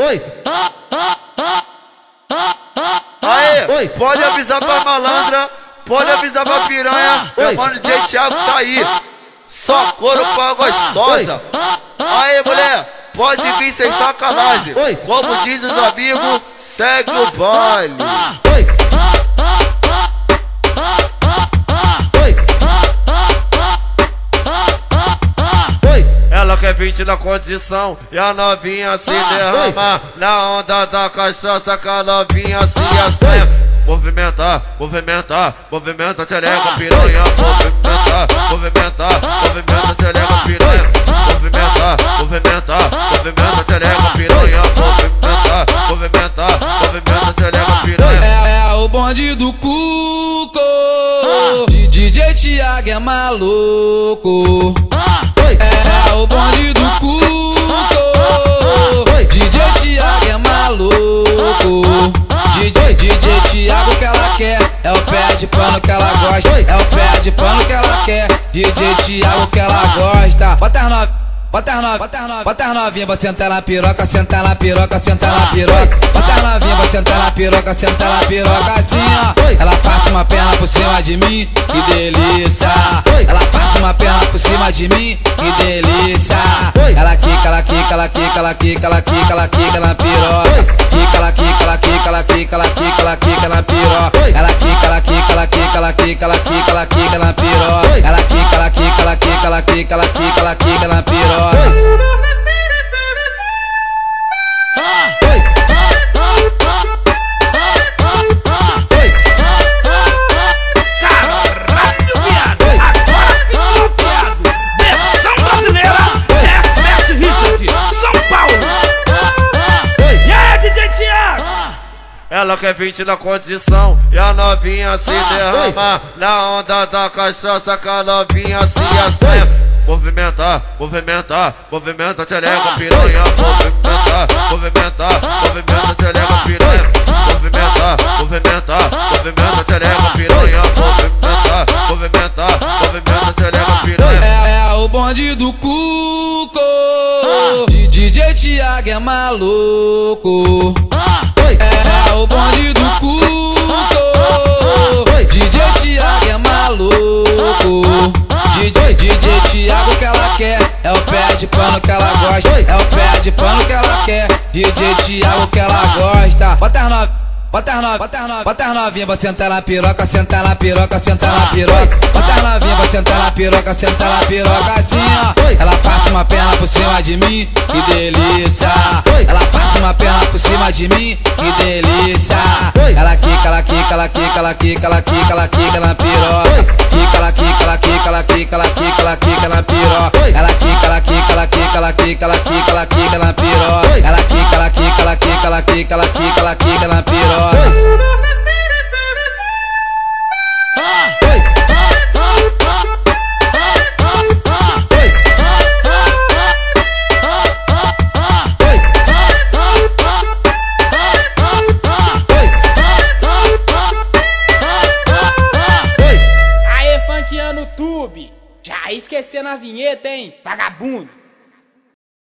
Oi. Aê, pode avisar pra malandra, pode avisar pra piranha, meu mano DJ Thiago tá aí. Só couro pra gostosa. Aê, mulher, pode vir sem sacanagem. Como diz os amigos, segue o baile. Ela quer 20 na condição e a novinha se derrama na onda da cachaça que a novinha se assanha. Movimenta, movimenta, movimenta, xereca, piranha. Movimenta, movimenta, movimenta, xereca, piranha. Movimenta, movimenta, movimenta, xereca, piranha. Movimenta, movimenta, movimenta, xereca, piranha. É o bonde do Cuco, DJ Thiago é maluco. É o bonde do Cuco, DJ Thiago é maluco. DJ Thiago que ela quer, é o pé de pano que ela gosta, é o pé de pano que ela quer. DJ Thiago que ela gosta. Bota as novinhas, bota as novinhas, bota as novinhas pra sentar na piroca, sentar na piroca, sentar na piroca. Bota as novinhas pra sentar na piroca, sentar na piroca assim, ó. Ela passa uma perna por cima de mim, que delícia. Ela passa uma perna por cima de mim, que delícia. Ela quica, ela quica, ela quica, ela quica, ela quica, ela quica na piroca. Quica, ela quica, ela quica, ela quica, ela quica, ela quica na piroca. Ela quica, ela quica, ela quica, ela quica, ela quica, ela quica na piroca. Ela quica, ela quica, ela quica, ela quica, ela quica, ela quica na piroca. Ela quer 20 na condição e a novinha se derrama na onda da cachaça que a novinha se assanha. Movimenta, movimenta, movimenta, xereca, piranha. Movimenta, movimenta, movimenta, xereca, piranha. Movimenta, movimenta, movimenta, xereca, piranha. Movimenta, movimenta, movimenta, xereca, piranha. É o bonde do Cuco, DJ Thiago é maluco. É o bonde do Cuco, DJ Thiago é maluco. DJ Thiago que ela quer, é o pé de pano que ela gosta, é o pé de pano que ela quer. DJ Thiago que ela gosta. Bota as novinhas, bota as novinhas, bota as novinhas pra sentar na piroca, sentar na piroca, sentar na piroca. Bota as novinhas pra sentar na piroca, sentar na piroca assim, ó. Ela passa uma perna por cima de mim, que delícia. Ela passa uma perna por cima de mim, que delícia. Ela quica, ela quica, ela quica, ela quica, ela quica, ela quica na piroca. Quica, ela quica, ela quica, ela quica, ela quica, ela quica na piroca. Ela quica, ela quica, ela quica, ela quica, ela quica, ela quica na piroca. Ela quica, ela quica, ela quica, ela quica, ela quica, ela quica na piroca. Aê, funkeando no tube, já esquecendo a vinheta, hein, vagabundo.